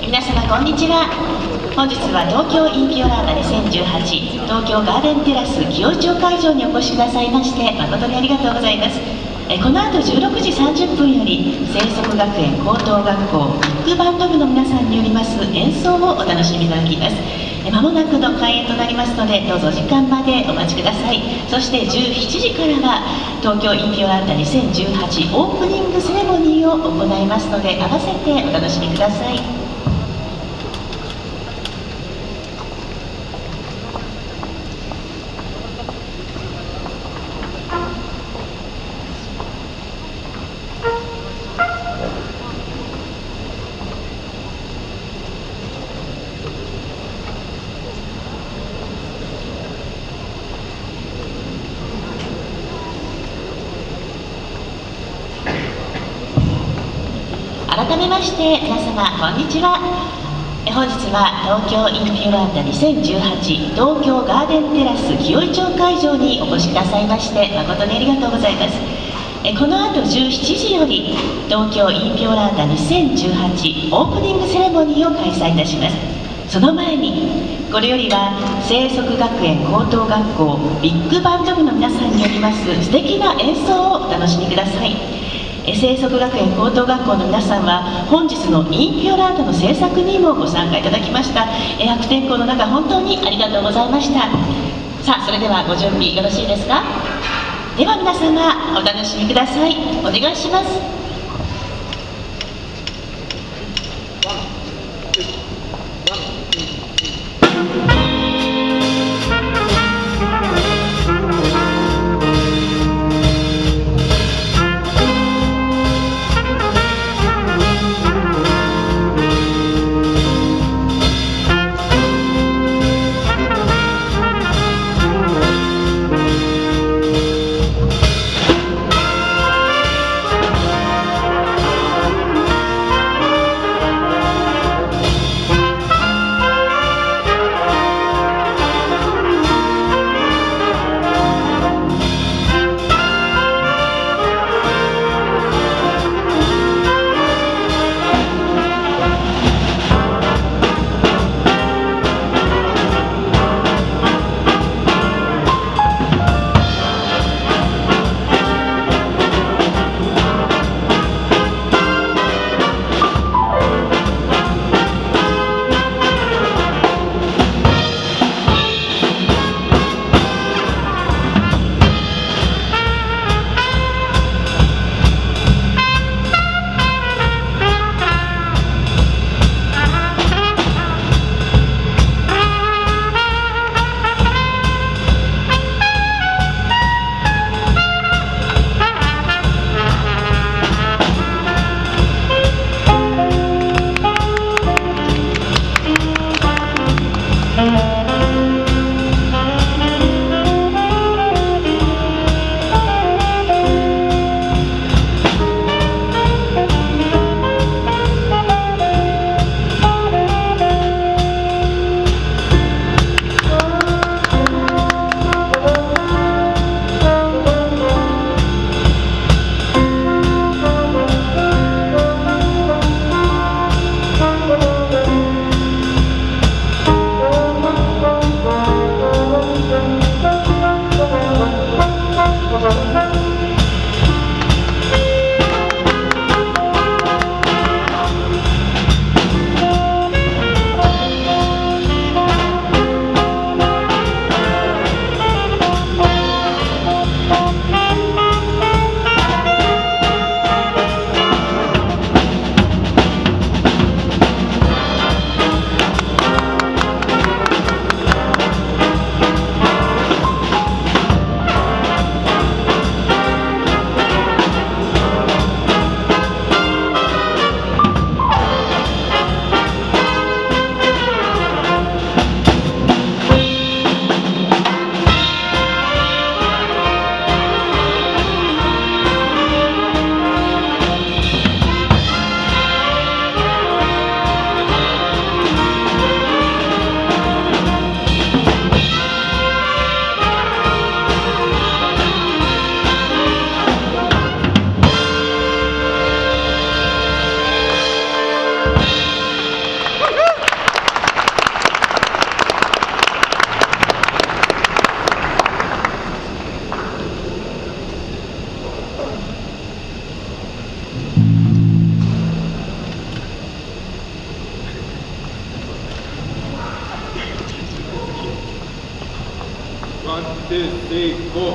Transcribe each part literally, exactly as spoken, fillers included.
皆様こんにちは。本日は東京インピオラータにせんじゅうはち東京ガーデンテラス紀尾井町会場にお越しくださいまして誠にありがとうございます。えこの後じゅうろくじさんじゅっぷんより清則学園高等学校ビッグバンド部の皆さんによります演奏をお楽しみいただきます。まもなくの開演となりますのでどうぞ時間までお待ちください。そしてじゅうしちじからは東京インピオラータにせんじゅうはちオープニングセレモニーを行いますので合わせてお楽しみください。改めまして皆様こんにちは。本日は東京インピオラータにせんじゅうはち東京ガーデンテラス紀尾井町会場にお越しくださいまして誠にありがとうございます。この後じゅうしちじより東京インピオラータにせんじゅうはちオープニングセレモニーを開催いたします。その前にこれよりは清則学園高等学校ビッグバンド部の皆さんによります素敵な演奏をお楽しみください。清則学園高等学校の皆さんは本日のインピオラータの制作にもご参加いただきました。悪天候の中本当にありがとうございました。さあそれではご準備よろしいですか。では皆様お楽しみください。お願いします。 成功。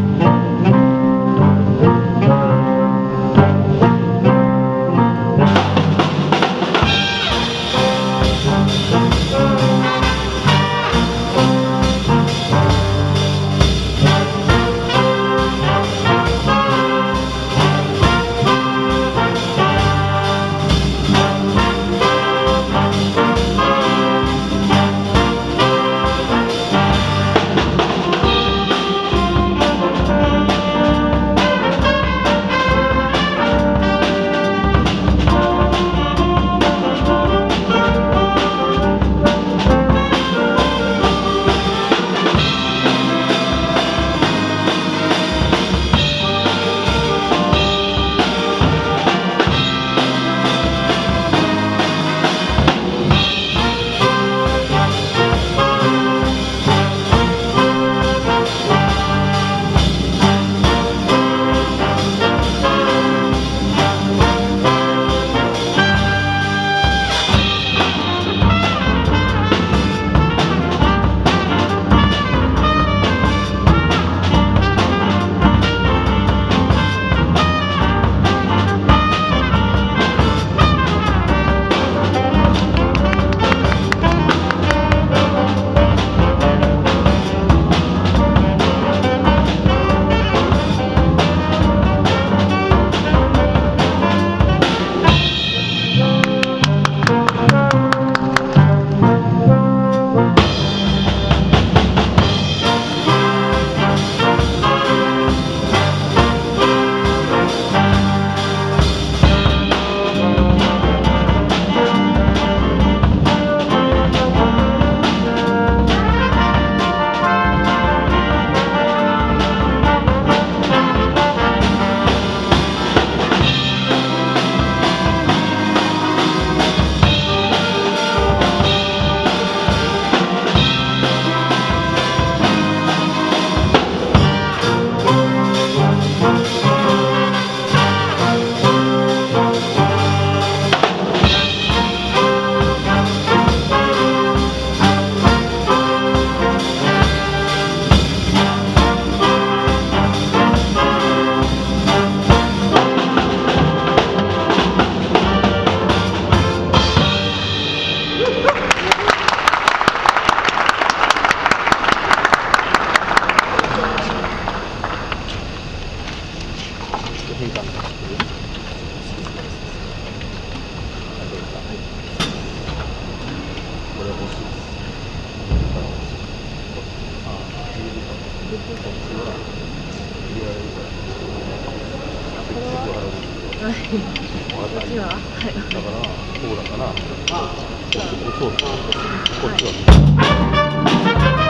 はい。こっちは、はい。だから、こうだから、こっち、こっちは。